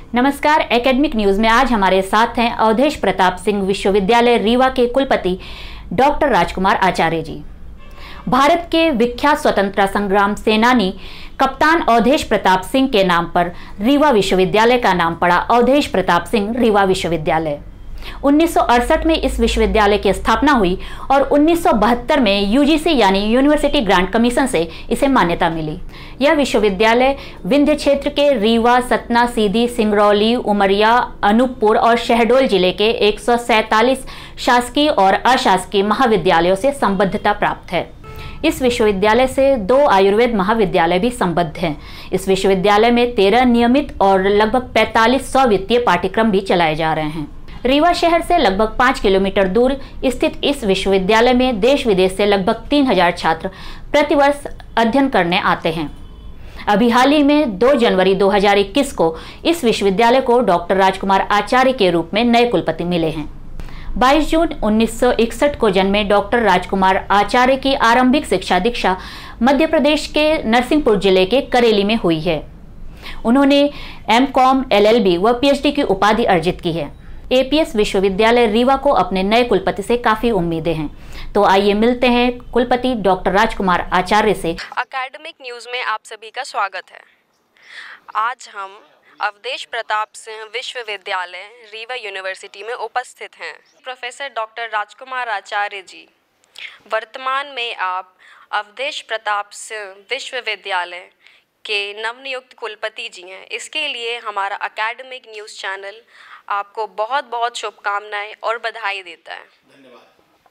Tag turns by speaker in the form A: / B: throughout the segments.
A: नमस्कार, academic news में आज हमारे साथ हैं अवधेश प्रताप सिंह विश्वविद्यालय रीवा के कुलपति डॉक्टर राजकुमार आचार्य जी। भारत के विख्यात स्वतंत्रता संग्राम सेनानी कप्तान अवधेश प्रताप सिंह के नाम पर रीवा विश्वविद्यालय का नाम पड़ा अवधेश प्रताप सिंह रीवा विश्वविद्यालय। 1968 में इस विश्वविद्यालय की स्थापना हुई और 1972 में यूजीसी यानी यूनिवर्सिटी ग्रांट कमीशन से इसे मान्यता मिली। यह विश्वविद्यालय विंध्य क्षेत्र के रीवा, सतना, सीधी, सिंगरौली, उमरिया, अनूपपुर और शहडोल जिले के 147 शासकीय और अशासकीय महाविद्यालयों से संबद्धता प्राप्त है। इस विश्वविद्यालय से 2 आयुर्वेद महाविद्यालय भी संबद्ध हैं। इस विश्वविद्यालय में 13 नियमित और लगभग 4500 वित्तीय पाठ्यक्रम भी चलाए जा रहे हैं। रीवा शहर से लगभग 5 किलोमीटर दूर स्थित इस विश्वविद्यालय में देश विदेश से लगभग 3000 छात्र प्रतिवर्ष अध्ययन करने आते हैं। अभी हाल ही में 2 जनवरी 2021 को इस विश्वविद्यालय को डॉक्टर राजकुमार आचार्य के रूप में नए कुलपति मिले हैं। 22 जून 1961 को जन्मे डॉक्टर राजकुमार आचार्य की आरंभिक शिक्षा दीक्षा मध्य प्रदेश के नरसिंहपुर जिले के करेली में हुई है। उन्होंने एमकॉम, एलएलबी व पीएचडी की उपाधि अर्जित की है। एपीएस विश्वविद्यालय रीवा को अपने नए कुलपति से काफी उम्मीदें हैं। तो आइए मिलते हैं कुलपति डॉक्टर राजकुमार आचार्य से।
B: एकेडमिक न्यूज में आप सभी का स्वागत है। आज हम अवधेश प्रताप सिंह विश्वविद्यालय रीवा यूनिवर्सिटी में उपस्थित हैं। प्रोफेसर डॉक्टर राजकुमार आचार्य जी, वर्तमान में आप अवधेश प्रताप सिंह विश्वविद्यालय के नवनियुक्त कुलपति जी हैं। इसके लिए हमारा एकेडमिक न्यूज़ चैनल आपको बहुत बहुत शुभकामनाएं और बधाई देता है।
A: धन्यवाद।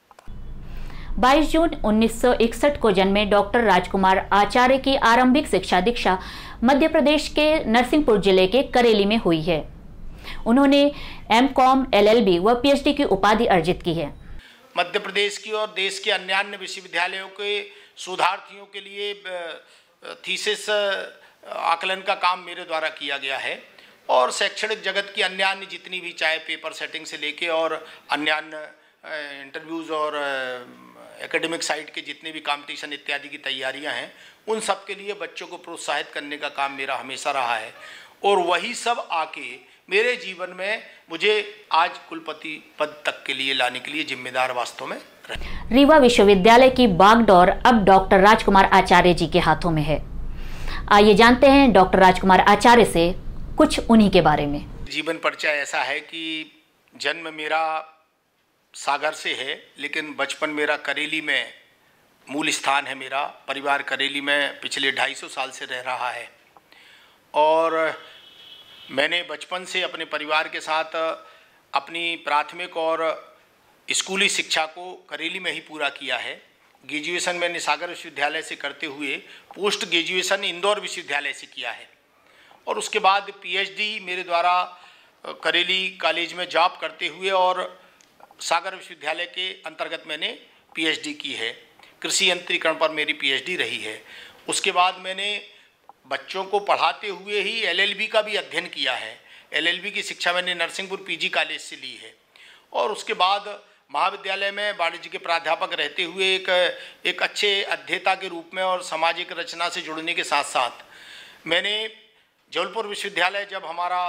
A: 22 जून 1961 को जन्मे डॉक्टर राजकुमार आचार्य की आरंभिक शिक्षा दीक्षा मध्य प्रदेश के नरसिंहपुर जिले के करेली में हुई है। उन्होंने एमकॉम, एलएलबी व पीएचडी की उपाधि अर्जित की है।
C: मध्य प्रदेश की और देश के अन्य विश्वविद्यालयों के शोधार्थियों के लिए थीसिस आकलन का काम मेरे द्वारा किया गया है और शैक्षणिक जगत की अन्य जितनी भी, चाहे पेपर सेटिंग से लेके और अन्य इंटरव्यूज़ और एकेडमिक साइट के जितने भी कंपटीशन इत्यादि की तैयारियां हैं, उन सब के लिए बच्चों को प्रोत्साहित करने का काम मेरा हमेशा रहा है और वही सब आके मेरे जीवन में मुझे आज कुलपति पद तक के लिए लाने के लिए जिम्मेदार वास्तव में रहे।
A: रीवा विश्वविद्यालय की बागडोर अब डॉक्टर राजकुमार आचार्य जी के हाथों में है। आइए जानते हैं डॉक्टर राजकुमार आचार्य से कुछ उन्हीं के बारे में।
C: जीवन परिचय ऐसा है कि जन्म मेरा सागर से है, लेकिन बचपन मेरा करेली में मूल स्थान है। मेरा परिवार करेली में पिछले 250 साल से रह रहा है और मैंने बचपन से अपने परिवार के साथ अपनी प्राथमिक और स्कूली शिक्षा को करेली में ही पूरा किया है। ग्रेजुएशन मैंने सागर विश्वविद्यालय से करते हुए पोस्ट ग्रेजुएशन इंदौर विश्वविद्यालय से किया है और उसके बाद पीएचडी मेरे द्वारा करेली कॉलेज में जॉब करते हुए और सागर विश्वविद्यालय के अंतर्गत मैंने पीएचडी की है। कृषि यंत्रीकरण पर मेरी पीएचडी रही है। उसके बाद मैंने बच्चों को पढ़ाते हुए ही एलएलबी का भी अध्ययन किया है। एलएलबी की शिक्षा मैंने नरसिंहपुर पीजी कॉलेज से ली है और उसके बाद महाविद्यालय में वाणिज्य के प्राध्यापक रहते हुए एक अच्छे अध्येता के रूप में और सामाजिक रचना से जुड़ने के साथ साथ मैंने जबलपुर विश्वविद्यालय जब हमारा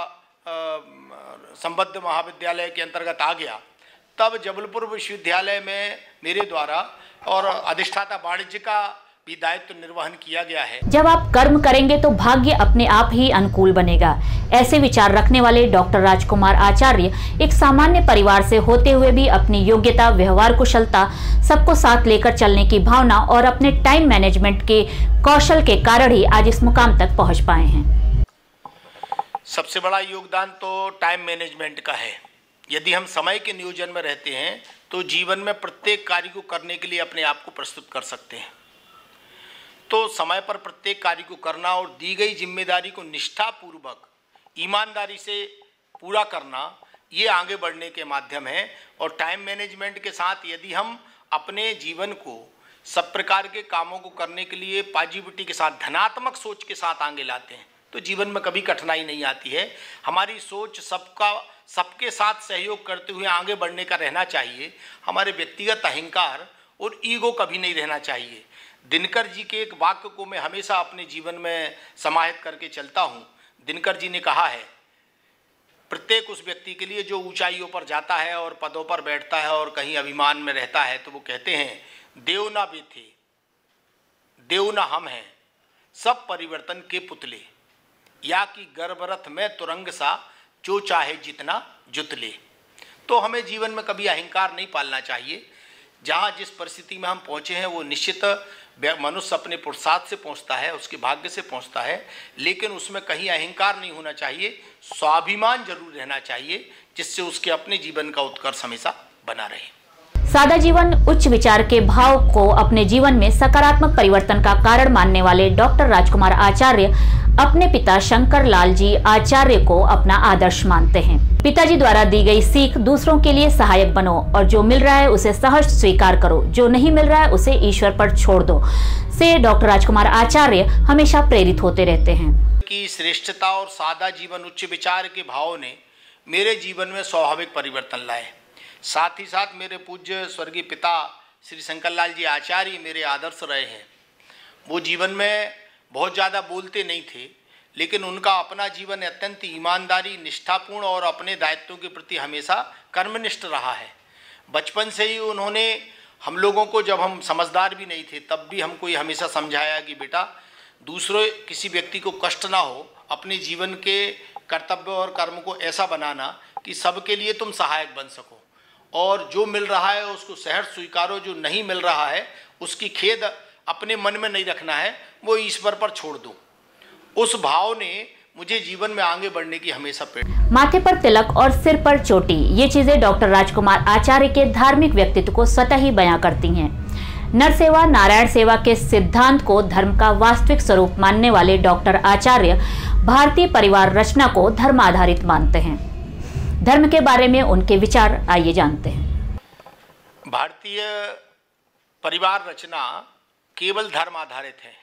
C: संबद्ध महाविद्यालय के अंतर्गत आ गया, तब जबलपुर विश्वविद्यालय में मेरे द्वारा और अधिष्ठाता वाणिज्य का भी दायित्व निर्वहन किया गया है।
A: जब आप कर्म करेंगे तो भाग्य अपने आप ही अनुकूल बनेगा। ऐसे विचार रखने वाले डॉक्टर राजकुमार आचार्य एक सामान्य परिवार से होते हुए भी अपनी योग्यता, व्यवहार कुशलता, सबको साथ लेकर चलने की भावना और अपने टाइम मैनेजमेंट के कौशल के कारण ही आज इस मुकाम तक पहुंच पाए हैं।
C: सबसे बड़ा योगदान तो टाइम मैनेजमेंट का है। यदि हम समय के नियोजन में रहते हैं तो जीवन में प्रत्येक कार्य को करने के लिए अपने आप को प्रस्तुत कर सकते हैं। तो समय पर प्रत्येक कार्य को करना और दी गई जिम्मेदारी को निष्ठापूर्वक ईमानदारी से पूरा करना, ये आगे बढ़ने के माध्यम है। और टाइम मैनेजमेंट के साथ यदि हम अपने जीवन को सब प्रकार के कामों को करने के लिए पॉजिटिविटी के साथ, धनात्मक सोच के साथ आगे लाते हैं तो जीवन में कभी कठिनाई नहीं आती है। हमारी सोच सबके साथ सहयोग करते हुए आगे बढ़ने का रहना चाहिए। हमारे व्यक्तिगत अहंकार और ईगो कभी नहीं रहना चाहिए। दिनकर जी के एक वाक्य को मैं हमेशा अपने जीवन में समाहित करके चलता हूँ। दिनकर जी ने कहा है प्रत्येक उस व्यक्ति के लिए जो ऊंचाइयों पर जाता है और पदों पर बैठता है और कहीं अभिमान में रहता है, तो वो कहते हैं देव ना वे थे, देव ना हम हैं, सब परिवर्तन के पुतले, या कि गर्भरथ में तुरंग सा, जो चाहे जितना जुत ले। तो हमें जीवन में कभी अहंकार नहीं पालना चाहिए। जहाँ जिस परिस्थिति में हम पहुँचे हैं वो निश्चित मनुष्य अपने पुरुषार्थ से पहुँचता है, उसके भाग्य से पहुँचता है, लेकिन उसमें कहीं अहंकार नहीं होना चाहिए, स्वाभिमान जरूर रहना चाहिए, जिससे उसके अपने जीवन का उत्कर्ष हमेशा बना रहे।
A: सादा जीवन उच्च विचार के भाव को अपने जीवन में सकारात्मक परिवर्तन का कारण मानने वाले डॉक्टर राजकुमार आचार्य अपने पिता शंकर लाल जी आचार्य को अपना आदर्श मानते हैं। पिताजी द्वारा दी गई सीख दूसरों के लिए सहायक बनो और जो मिल रहा है उसे सहर्ष स्वीकार करो, जो नहीं मिल रहा है उसे ईश्वर पर छोड़ दो, से डॉक्टर राजकुमार आचार्य हमेशा प्रेरित होते रहते हैं।
C: कि श्रेष्ठता और सादा जीवन उच्च विचार के भाव ने मेरे जीवन में स्वाभाविक परिवर्तन लाए। साथ ही साथ मेरे पूज्य स्वर्गीय पिता श्री शंकर लाल जी आचार्य मेरे आदर्श रहे हैं। वो जीवन में बहुत ज़्यादा बोलते नहीं थे, लेकिन उनका अपना जीवन अत्यंत ईमानदारी, निष्ठापूर्ण और अपने दायित्वों के प्रति हमेशा कर्मनिष्ठ रहा है। बचपन से ही उन्होंने हम लोगों को, जब हम समझदार भी नहीं थे तब भी हमको ये हमेशा समझाया कि बेटा दूसरे किसी व्यक्ति को कष्ट ना हो, अपने जीवन के कर्तव्य और कर्म को ऐसा बनाना कि सबके लिए तुम सहायक बन सको, और जो मिल रहा है उसको सहर्ष स्वीकारो, जो नहीं मिल रहा है उसकी खेद अपने मन में नहीं रखना है, वो ईश्वर पर छोड़ दो। उस भाव ने मुझे जीवन में आगे बढ़ने की हमेशा प्रेरणा।
A: माथे पर तिलक और सिर पर चोटी, ये चीजें डॉक्टर राजकुमार आचार्य के धार्मिक व्यक्तित्व को स्वतः ही बयां करती हैं। नर सेवा नारायण सेवा के सिद्धांत को धर्म का वास्तविक स्वरूप मानने वाले डॉक्टर आचार्य भारतीय परिवार रचना को धर्म आधारित मानते हैं। धर्म के बारे में उनके विचार आइए जानते हैं।
C: भारतीय परिवार रचना केवल धर्म आधारित है।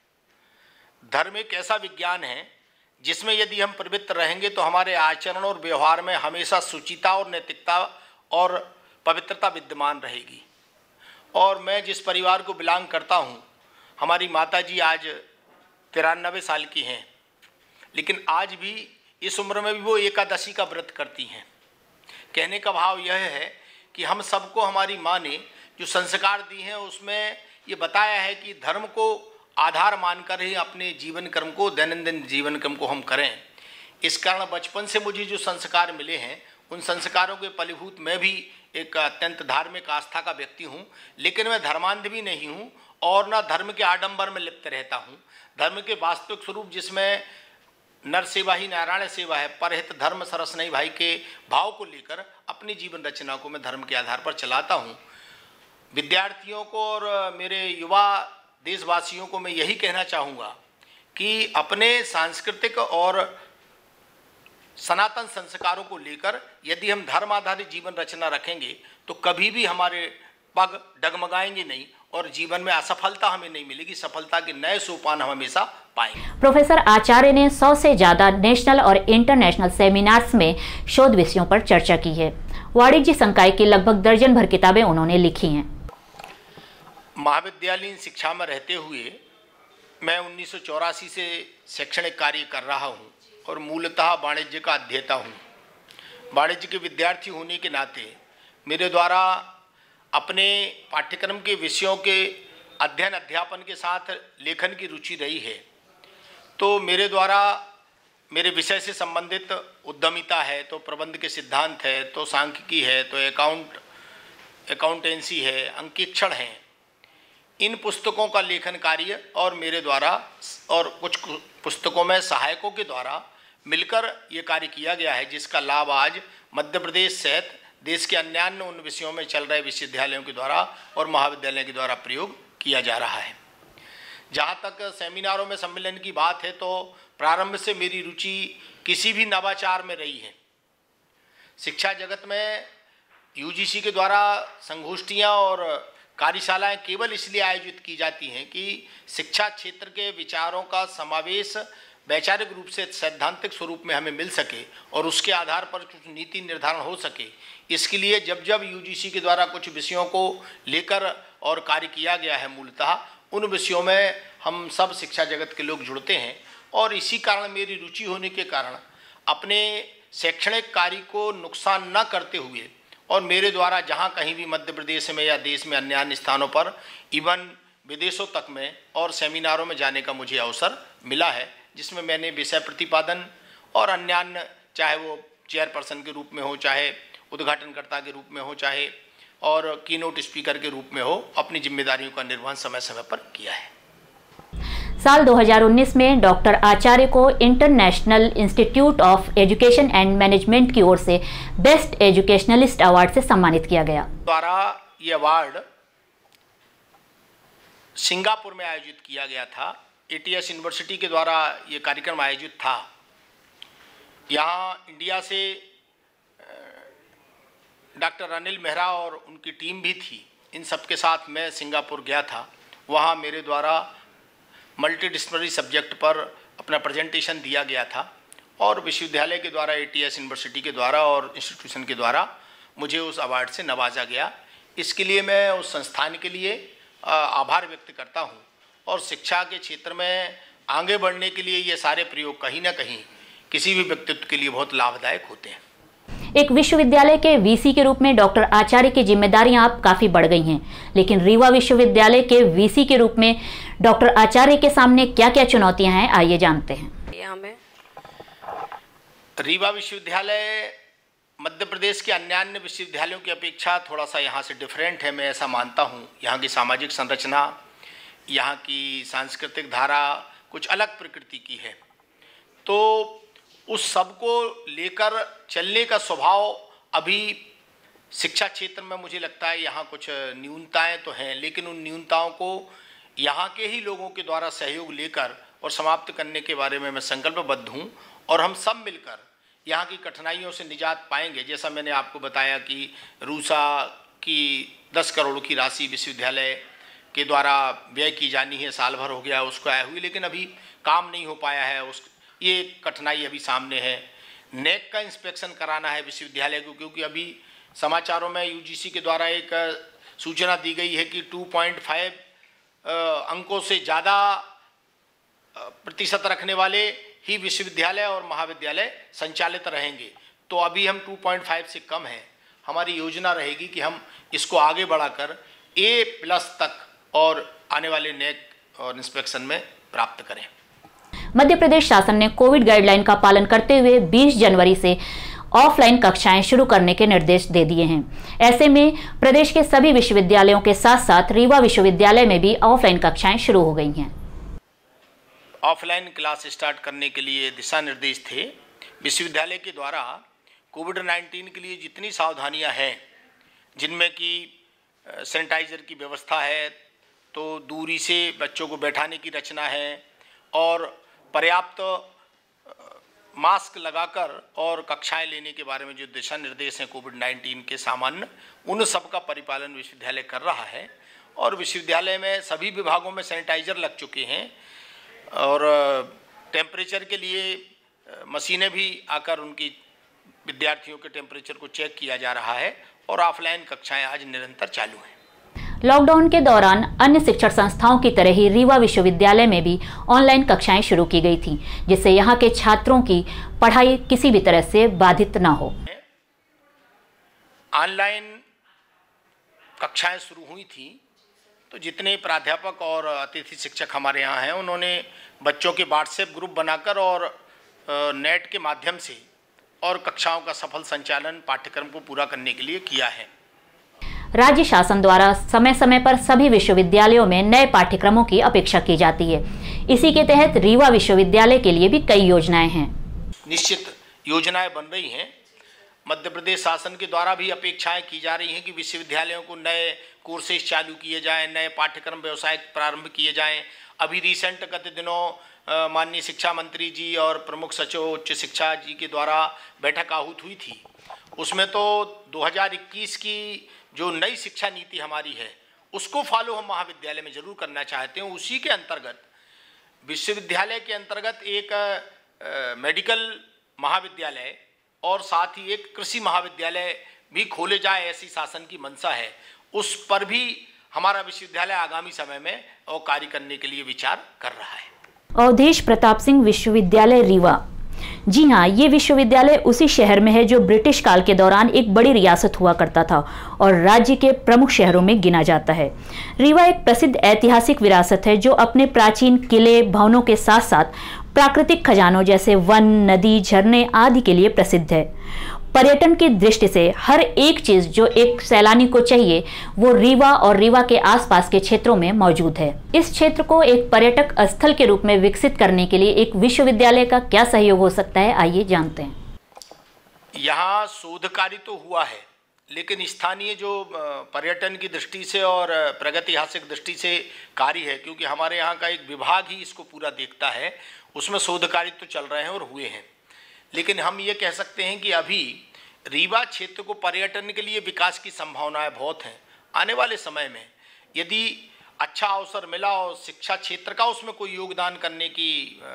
C: धर्म एक ऐसा विज्ञान है जिसमें यदि हम प्रवृत्त रहेंगे तो हमारे आचरण और व्यवहार में हमेशा शुचिता और नैतिकता और पवित्रता विद्यमान रहेगी। और मैं जिस परिवार को बिलोंग करता हूँ, हमारी माताजी आज 93 साल की हैं, लेकिन आज भी इस उम्र में भी वो एकादशी का व्रत करती हैं। कहने का भाव यह है कि हम सबको हमारी माँ ने जो संस्कार दी हैं उसमें ये बताया है कि धर्म को आधार मानकर ही अपने जीवन क्रम को, दैनंदिन जीवन क्रम को हम करें। इस कारण बचपन से मुझे जो संस्कार मिले हैं उन संस्कारों के फलीभूत मैं भी एक अत्यंत धार्मिक आस्था का व्यक्ति हूँ, लेकिन मैं धर्मांध भी नहीं हूँ और न धर्म के आडंबर में लिप्त रहता हूँ। धर्म के वास्तविक स्वरूप जिसमें नर सेवा ही नारायण सेवा है, परहित धर्म सरस नहीं भाई के भाव को लेकर अपनी जीवन रचना को मैं धर्म के आधार पर चलाता हूँ। विद्यार्थियों को और मेरे युवा देशवासियों को मैं यही कहना चाहूँगा कि अपने सांस्कृतिक और सनातन संस्कारों को लेकर यदि हम धर्म आधारित जीवन रचना रखेंगे तो कभी भी हमारे पग डगमगाएंगे नहीं और जीवन में असफलता हमें नहीं मिलेगी, सफलता के नए सोपान हम हमेशा पाएंगे।
A: प्रोफेसर आचार्य ने 100 से ज्यादा नेशनल और इंटरनेशनल सेमिनार्स में शोध विषयों पर चर्चा की है। वाणिज्य संकाय की लगभग दर्जन भर किताबें उन्होंने लिखी हैं।
C: महाविद्यालयीन शिक्षा में रहते हुए मैं 1984 से शैक्षणिक कार्य कर रहा हूँ और मूलतः वाणिज्य का अध्येता हूँ। वाणिज्य के विद्यार्थी होने के नाते मेरे द्वारा अपने पाठ्यक्रम के विषयों के अध्ययन अध्यापन के साथ लेखन की रुचि रही है। तो मेरे द्वारा मेरे विषय से संबंधित उद्यमिता है, तो प्रबंध के सिद्धांत है, तो सांख्यिकी है, तो अकाउंटेंसी है, अंकेक्षण है, इन पुस्तकों का लेखन कार्य और मेरे द्वारा और कुछ पुस्तकों में सहायकों के द्वारा मिलकर ये कार्य किया गया है, जिसका लाभ आज मध्य प्रदेश सहित देश के अन्यान्य उन विषयों में चल रहे विश्वविद्यालयों के द्वारा और महाविद्यालयों के द्वारा प्रयोग किया जा रहा है। जहाँ तक सेमिनारों में सम्मेलन की बात है, तो प्रारंभ से मेरी रुचि किसी भी नवाचार में रही है। शिक्षा जगत में यूजीसी के द्वारा संगोष्ठियाँ और कार्यशालाएं केवल इसलिए आयोजित की जाती हैं कि शिक्षा क्षेत्र के विचारों का समावेश वैचारिक रूप से सैद्धांतिक स्वरूप में हमें मिल सके और उसके आधार पर कुछ नीति निर्धारण हो सके। इसके लिए जब जब यूजीसी के द्वारा कुछ विषयों को लेकर और कार्य किया गया है, मूलतः उन विषयों में हम सब शिक्षा जगत के लोग जुड़ते हैं और इसी कारण मेरी रुचि होने के कारण अपने शैक्षणिक कार्य को नुकसान न करते हुए और मेरे द्वारा जहां कहीं भी मध्य प्रदेश में या देश में अन्य अन्य स्थानों पर इवन विदेशों तक में और सेमिनारों में जाने का मुझे अवसर मिला है, जिसमें मैंने विषय प्रतिपादन और अन्य चाहे वो चेयरपर्सन के रूप में हो, चाहे उद्घाटनकर्ता के रूप में हो, चाहे और कीनोट स्पीकर के रूप में हो, अपनी जिम्मेदारियों का निर्वहन समय समय पर किया है।
A: साल 2019 में डॉक्टर आचार्य को international institute of education and management की ओर से बेस्ट एजुकेशनलिस्ट अवार्ड से सम्मानित किया गया।
C: द्वारा ये अवार्ड सिंगापुर में आयोजित किया गया था। ATS यूनिवर्सिटी के द्वारा ये कार्यक्रम आयोजित था। यहाँ इंडिया से डॉक्टर अनिल मेहरा और उनकी टीम भी थी। इन सब के साथ मैं सिंगापुर गया था। वहाँ मेरे द्वारा मल्टीडिसिप्लिनरी सब्जेक्ट पर अपना प्रेजेंटेशन दिया गया था और विश्वविद्यालय के द्वारा ATS यूनिवर्सिटी के द्वारा और इंस्टीट्यूशन के द्वारा मुझे उस अवार्ड से नवाजा गया। इसके लिए मैं उस संस्थान के लिए आभार व्यक्त करता हूँ और शिक्षा के क्षेत्र में आगे बढ़ने के लिए ये सारे प्रयोग कहीं ना कहीं किसी भी व्यक्तित्व के लिए बहुत लाभदायक होते हैं।
A: एक विश्वविद्यालय के VC के रूप में डॉक्टर आचार्य की जिम्मेदारियां अब काफी बढ़ गई हैं, लेकिन रीवा विश्वविद्यालय के VC के रूप में डॉक्टर आचार्य के सामने क्या क्या चुनौतियां हैं, आइए जानते हैं।
C: रीवा विश्वविद्यालय मध्य प्रदेश के अन्य विश्वविद्यालयों की अपेक्षा थोड़ा सा यहाँ से डिफरेंट है, मैं ऐसा मानता हूँ। यहाँ की सामाजिक संरचना, यहाँ की सांस्कृतिक धारा कुछ अलग प्रकृति की है, तो उस सब को लेकर चलने का स्वभाव अभी शिक्षा क्षेत्र में मुझे लगता है यहाँ कुछ न्यूनताएं तो हैं, लेकिन उन न्यूनताओं को यहाँ के ही लोगों के द्वारा सहयोग लेकर और समाप्त करने के बारे में मैं संकल्पबद्ध हूँ और हम सब मिलकर यहाँ की कठिनाइयों से निजात पाएंगे। जैसा मैंने आपको बताया कि रूसा की 10 करोड़ की राशि विश्वविद्यालय के द्वारा व्यय की जानी है, साल भर हो गया उसको आए हुए, लेकिन अभी काम नहीं हो पाया है। ये कठिनाई अभी सामने है। नेक का इंस्पेक्शन कराना है विश्वविद्यालय को, क्योंकि अभी समाचारों में UGC के द्वारा एक सूचना दी गई है कि 2.5 अंकों से ज़्यादा प्रतिशत रखने वाले ही विश्वविद्यालय और महाविद्यालय संचालित रहेंगे। तो अभी हम 2.5 से कम हैं। हमारी योजना रहेगी कि हम इसको आगे बढ़ाकर A+ तक और आने वाले नेक और इंस्पेक्शन में प्राप्त करें।
A: मध्य प्रदेश शासन ने कोविड गाइडलाइन का पालन करते हुए 20 जनवरी से ऑफलाइन कक्षाएं शुरू करने के निर्देश दे दिए हैं। ऐसे में प्रदेश के सभी विश्वविद्यालयों के साथ साथ रीवा विश्वविद्यालय में भी ऑफलाइन कक्षाएं शुरू हो गई हैं।
C: ऑफलाइन क्लास स्टार्ट करने के लिए दिशा निर्देश थे। विश्वविद्यालय के द्वारा कोविड-19 के लिए जितनी सावधानियां हैं, जिनमें कि सैनिटाइजर की व्यवस्था है, तो दूरी से बच्चों को बैठाने की रचना है और पर्याप्त मास्क लगाकर और कक्षाएं लेने के बारे में जो दिशा निर्देश हैं कोविड-19 के सामान्य, उन सब का परिपालन विश्वविद्यालय कर रहा है। और विश्वविद्यालय में सभी विभागों में सैनिटाइजर लग चुके हैं और टेम्परेचर के लिए मशीनें भी आकर उनकी विद्यार्थियों के टेम्परेचर को चेक किया जा रहा है और ऑफलाइन कक्षाएं आज निरंतर चालू हैं।
A: लॉकडाउन के दौरान अन्य शिक्षण संस्थाओं की तरह ही रीवा विश्वविद्यालय में भी ऑनलाइन कक्षाएं शुरू की गई थी, जिससे यहाँ के छात्रों की पढ़ाई किसी भी तरह से बाधित न हो।
C: ऑनलाइन कक्षाएं शुरू हुई थी तो जितने प्राध्यापक और अतिथि शिक्षक हमारे यहाँ हैं, उन्होंने बच्चों के व्हाट्सएप ग्रुप बनाकर और नेट के माध्यम से और कक्षाओं का सफल संचालन पाठ्यक्रम को पूरा करने के लिए किया है।
A: राज्य शासन द्वारा समय समय पर सभी विश्वविद्यालयों में नए पाठ्यक्रमों की अपेक्षा की जाती है। इसी के तहत रीवा विश्वविद्यालय के लिए भी कई योजनाएं हैं।
C: निश्चित योजनाएं बन रही हैं। मध्य प्रदेश शासन के द्वारा भी अपेक्षाएं की जा रही हैं कि विश्वविद्यालयों को नए कोर्सेज चालू किए जाएं, नए पाठ्यक्रम व्यवसाय प्रारंभ किए जाएं। अभी रिसेंट गत दिनों माननीय शिक्षा मंत्री जी और प्रमुख सचिव उच्च शिक्षा जी के द्वारा बैठक आहूत हुई थी। उसमें तो 2021 की जो नई शिक्षा नीति हमारी है उसको फॉलो हम महाविद्यालय में जरूर करना चाहते हैं। उसी के अंतर्गत विश्वविद्यालय के अंतर्गत एक मेडिकल महाविद्यालय और साथ ही एक कृषि महाविद्यालय भी खोले जाए, ऐसी शासन की मंशा है। उस पर भी हमारा विश्वविद्यालय आगामी समय में और कार्य करने के लिए विचार कर रहा है।
A: अवधेश प्रताप सिंह विश्वविद्यालय रीवा जी हाँ, ये विश्वविद्यालय उसी शहर में है जो ब्रिटिश काल के दौरान एक बड़ी रियासत हुआ करता था और राज्य के प्रमुख शहरों में गिना जाता है। रीवा एक प्रसिद्ध ऐतिहासिक विरासत है जो अपने प्राचीन किले, भवनों के साथ साथ प्राकृतिक खजानों जैसे वन, नदी, झरने आदि के लिए प्रसिद्ध है। पर्यटन की दृष्टि से हर एक चीज जो एक सैलानी को चाहिए वो रीवा और रीवा के आसपास के क्षेत्रों में मौजूद है। इस क्षेत्र को एक पर्यटक स्थल के रूप में विकसित करने के लिए एक विश्वविद्यालय का क्या सहयोग हो सकता है, आइए जानते हैं।
C: यहाँ शोध कार्य तो हुआ है, लेकिन स्थानीय जो पर्यटन की दृष्टि से और प्रगतिहासिक दृष्टि से कार्य है, क्योंकि हमारे यहाँ का एक विभाग ही इसको पूरा देखता है, उसमें शोध कार्य तो चल रहे हैं और हुए हैं। लेकिन हम ये कह सकते हैं कि अभी रीवा क्षेत्र को पर्यटन के लिए विकास की संभावनाएं बहुत हैं। आने वाले समय में यदि अच्छा अवसर मिला और शिक्षा क्षेत्र का उसमें कोई योगदान करने की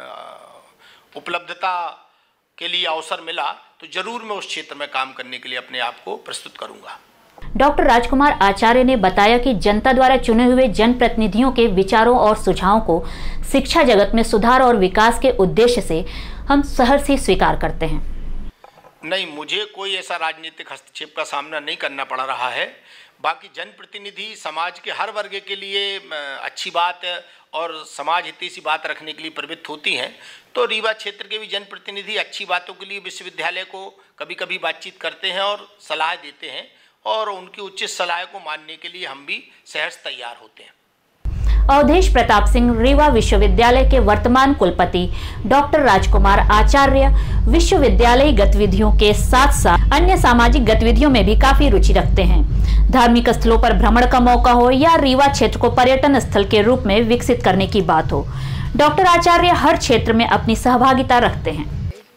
C: उपलब्धता के लिए अवसर मिला तो जरूर मैं उस क्षेत्र में काम करने के लिए अपने आप को प्रस्तुत करूंगा।
A: डॉक्टर राजकुमार आचार्य ने बताया कि जनता द्वारा चुने हुए जनप्रतिनिधियों के विचारों और सुझावों को शिक्षा जगत में सुधार और विकास के उद्देश्य से हम सहर्ष स्वीकार करते हैं।
C: नहीं, मुझे कोई ऐसा राजनीतिक हस्तक्षेप का सामना नहीं करना पड़ रहा है। बाकी जनप्रतिनिधि समाज के हर वर्ग के लिए अच्छी बात और समाज हितैषी बात रखने के लिए प्रवृत्त होती हैं। तो रीवा क्षेत्र के भी जनप्रतिनिधि अच्छी बातों के लिए विश्वविद्यालय को कभी कभी बातचीत करते हैं और सलाह देते हैं, और उनकी उचित सलाह को मानने के लिए हम भी सहर्ष तैयार होते हैं।
A: अवधेश प्रताप सिंह रीवा विश्वविद्यालय के वर्तमान कुलपति डॉक्टर राजकुमार आचार्य विश्वविद्यालय गतिविधियों के साथ साथ अन्य सामाजिक गतिविधियों में भी काफी रुचि रखते हैं। धार्मिक स्थलों पर भ्रमण का मौका हो या रीवा क्षेत्र को पर्यटन स्थल के रूप में विकसित करने की बात हो, डॉक्टर आचार्य हर क्षेत्र में अपनी सहभागिता रखते हैं।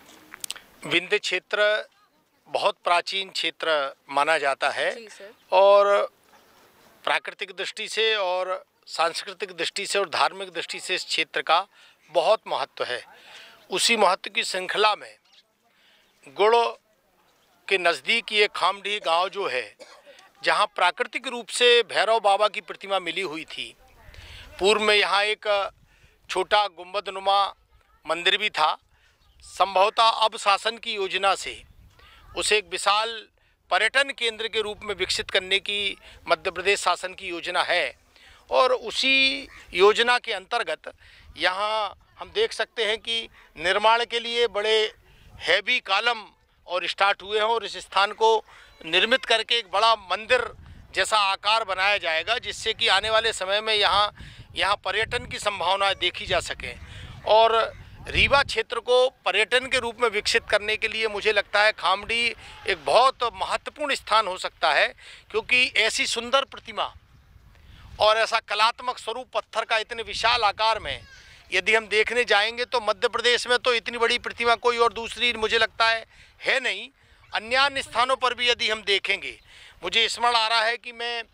C: विंध्य क्षेत्र बहुत प्राचीन क्षेत्र माना जाता है और प्राकृतिक दृष्टि से और सांस्कृतिक दृष्टि से और धार्मिक दृष्टि से इस क्षेत्र का बहुत महत्व है। उसी महत्व की श्रृंखला में गुड़ के नज़दीक ये खामडीह गांव जो है, जहां प्राकृतिक रूप से भैरव बाबा की प्रतिमा मिली हुई थी। पूर्व में यहाँ एक छोटा गुंबदनुमा मंदिर भी था। संभवतः अब शासन की योजना से उसे एक विशाल पर्यटन केंद्र के रूप में विकसित करने की मध्य प्रदेश शासन की योजना है, और उसी योजना के अंतर्गत यहाँ हम देख सकते हैं कि निर्माण के लिए बड़े हैवी कॉलम और स्टार्ट हुए हैं, और इस स्थान को निर्मित करके एक बड़ा मंदिर जैसा आकार बनाया जाएगा, जिससे कि आने वाले समय में यहाँ पर्यटन की संभावनाएं देखी जा सकें। और रीवा क्षेत्र को पर्यटन के रूप में विकसित करने के लिए मुझे लगता है खामडीह एक बहुत महत्वपूर्ण स्थान हो सकता है, क्योंकि ऐसी सुंदर प्रतिमा और ऐसा कलात्मक स्वरूप पत्थर का इतने विशाल आकार में यदि हम देखने जाएंगे तो मध्य प्रदेश में तो इतनी बड़ी प्रतिमा कोई और दूसरी मुझे लगता है नहीं। अन्य स्थानों पर भी यदि हम देखेंगे, मुझे स्मरण आ रहा है कि मैं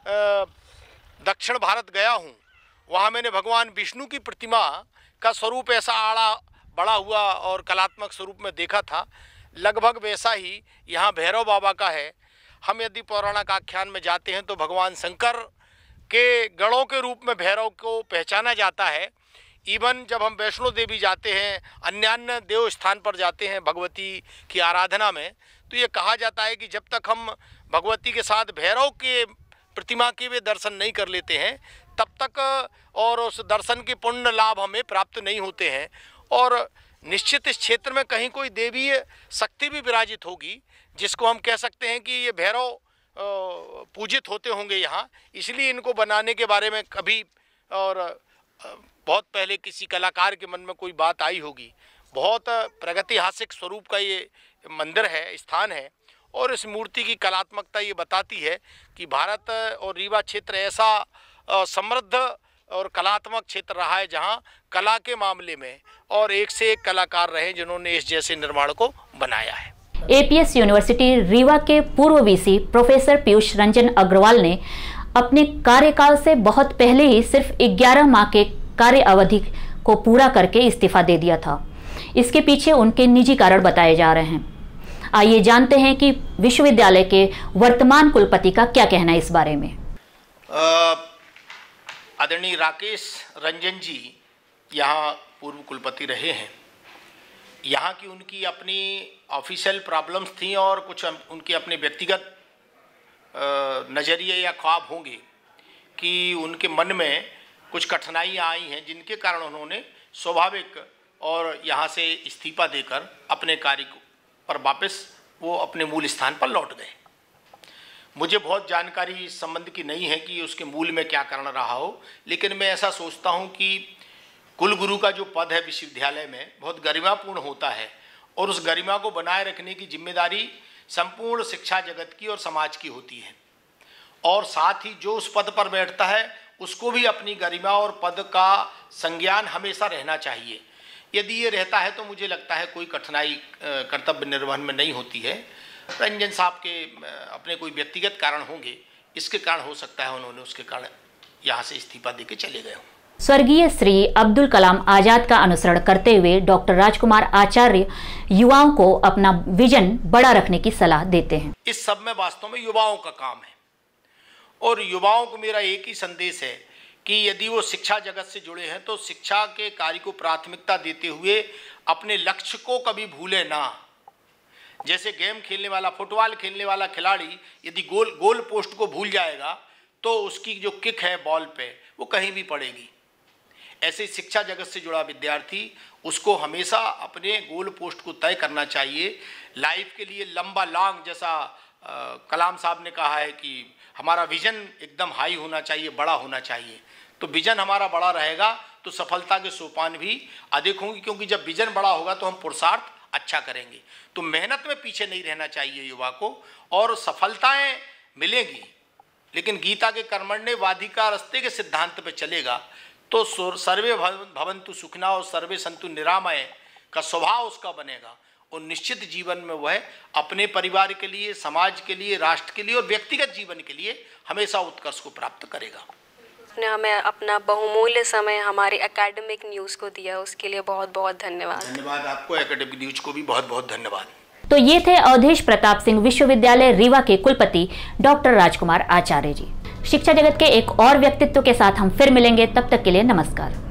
C: दक्षिण भारत गया हूँ, वहाँ मैंने भगवान विष्णु की प्रतिमा का स्वरूप ऐसा आड़ा बड़ा हुआ और कलात्मक स्वरूप में देखा था। लगभग वैसा ही यहाँ भैरव बाबा का है। हम यदि पौराणिक आख्यान में जाते हैं तो भगवान शंकर के गणों के रूप में भैरव को पहचाना जाता है। इवन जब हम वैष्णो देवी जाते हैं, अन्य देव स्थान पर जाते हैं भगवती की आराधना में, तो ये कहा जाता है कि जब तक हम भगवती के साथ भैरव के प्रतिमा के भी दर्शन नहीं कर लेते हैं तब तक और उस दर्शन के पुण्य लाभ हमें प्राप्त नहीं होते हैं। और निश्चित इस क्षेत्र में कहीं कोई देवीय शक्ति भी विराजित होगी, जिसको हम कह सकते हैं कि ये भैरव पूजित होते होंगे यहाँ, इसलिए इनको बनाने के बारे में कभी और बहुत पहले किसी कलाकार के मन में कोई बात आई होगी। बहुत प्रगतिहासिक स्वरूप का ये मंदिर है, स्थान है, और इस मूर्ति की कलात्मकता ये बताती है कि भारत और रीवा क्षेत्र ऐसा समृद्ध और कलात्मक क्षेत्र रहा है जहाँ कला के मामले में और एक से एक कलाकार रहे जिन्होंने इस जैसे निर्माण को बनाया है।
A: एपीएस यूनिवर्सिटी रीवा के पूर्व वीसी प्रोफेसर पीयूष रंजन अग्रवाल ने अपने कार्यकाल से बहुत पहले ही सिर्फ 11 माह के कार्य अवधि को पूरा करके इस्तीफा दे दिया था। इसके पीछे उनके निजी कारण बताए जा रहे हैं। आइए जानते हैं कि विश्वविद्यालय के वर्तमान कुलपति का क्या कहना है इस बारे में।
C: आदरणीय राकेश रंजन जी यहाँ पूर्व कुलपति रहे हैं। यहाँ की उनकी अपनी ऑफिशियल प्रॉब्लम्स थी और कुछ उनके अपने व्यक्तिगत नज़रिए या ख्वाब होंगे कि उनके मन में कुछ कठिनाइयाँ आई हैं जिनके कारण उन्होंने स्वाभाविक और यहाँ से इस्तीफा देकर अपने कार्य पर वापस वो अपने मूल स्थान पर लौट गए। मुझे बहुत जानकारी इस संबंध की नहीं है कि उसके मूल में क्या कारण रहा हो, लेकिन मैं ऐसा सोचता हूँ कि कुलगुरु का जो पद है विश्वविद्यालय में बहुत गरिमापूर्ण होता है और उस गरिमा को बनाए रखने की जिम्मेदारी संपूर्ण शिक्षा जगत की और समाज की होती है। और साथ ही जो उस पद पर बैठता है उसको भी अपनी गरिमा और पद का संज्ञान हमेशा रहना चाहिए। यदि ये रहता है तो मुझे लगता है कोई कठिनाई कर्तव्य निर्वहन में नहीं होती है। रंजन साहब के अपने कोई व्यक्तिगत कारण होंगे, इसके कारण हो सकता है उन्होंने उसके कारण यहाँ से इस्तीफा देके चले गए।
A: स्वर्गीय श्री अब्दुल कलाम आजाद का अनुसरण करते हुए डॉक्टर राजकुमार आचार्य युवाओं को अपना विजन बड़ा रखने की सलाह देते हैं।
C: इस सब में वास्तव में युवाओं का काम है और युवाओं को मेरा एक ही संदेश है कि यदि वो शिक्षा जगत से जुड़े हैं तो शिक्षा के कार्य को प्राथमिकता देते हुए अपने लक्ष्य को कभी भूले ना। जैसे गेम खेलने वाला, फुटबॉल खेलने वाला खिलाड़ी यदि गोल पोस्ट को भूल जाएगा तो उसकी जो किक है बॉल पे वो कहीं भी पड़ेगी। ऐसे शिक्षा जगत से जुड़ा विद्यार्थी उसको हमेशा अपने गोल पोस्ट को तय करना चाहिए। लाइफ के लिए लंबा लॉन्ग, जैसा कलाम साहब ने कहा है कि हमारा विजन एकदम हाई होना चाहिए, बड़ा होना चाहिए। तो विजन हमारा बड़ा रहेगा तो सफलता के सोपान भी अधिक होंगे, क्योंकि जब विजन बड़ा होगा तो हम पुरुषार्थ अच्छा करेंगे। तो मेहनत में पीछे नहीं रहना चाहिए युवा को, और सफलताएं मिलेंगी। लेकिन गीता के कर्मण्येवाधिकार रास्ते के सिद्धांत पे चलेगा तो सर्वे भवन्तु सुखिनः और सर्वे सन्तु निरामय का स्वभाव उसका बनेगा और निश्चित जीवन में वह अपने परिवार के लिए, समाज के लिए, राष्ट्र के लिए और व्यक्तिगत जीवन के लिए हमेशा उत्कर्ष को प्राप्त करेगा।
B: आपने हमें अपना बहुमूल्य समय हमारे एकेडमिक न्यूज़ को दिया, उसके लिए बहुत बहुत धन्यवाद।
C: धन्यवाद आपको, एकेडमिक न्यूज को भी बहुत बहुत धन्यवाद।
A: तो ये थे अवधेश प्रताप सिंह विश्वविद्यालय रीवा के कुलपति डॉक्टर राजकुमार आचार्य जी। शिक्षा जगत के एक और व्यक्तित्व के साथ हम फिर मिलेंगे, तब तक के लिए नमस्कार।